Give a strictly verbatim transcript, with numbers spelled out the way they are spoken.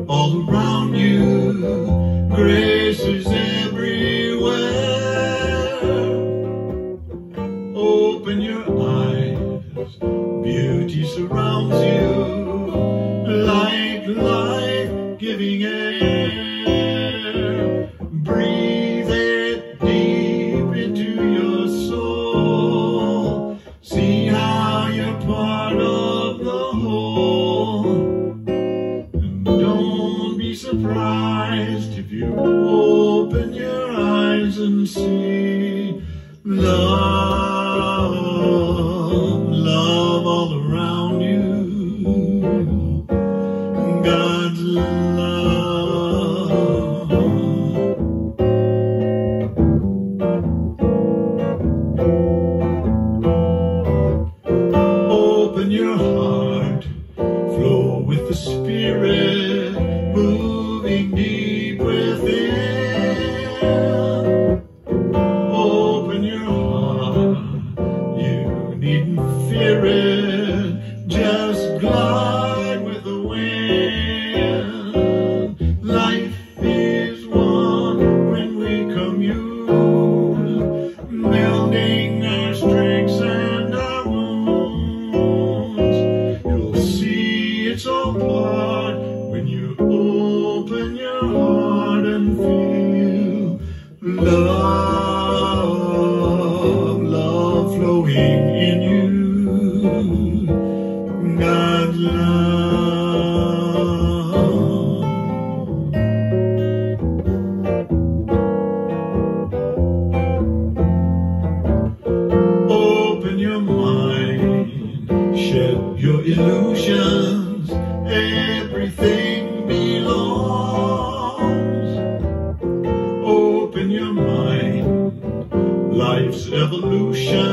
all around you. Grace is everywhere. Open your eyes, beauty surrounds you, like life-giving air. Breathe it deep into your soul. See how you're part of the whole. And don't be surprised if you open your eyes and see love, love all around you. God's love. Open your heart, flow with the Spirit, moving deep within. Open your heart, you needn't fear it, just glide with the wind. Life is one when we commune, melding our strengths and our wounds. You'll see it's all part when you open your heart and feel love, love flowing in you. God's love. Open your mind, shed your illusions, everything belongs. Open your mind, life's evolution.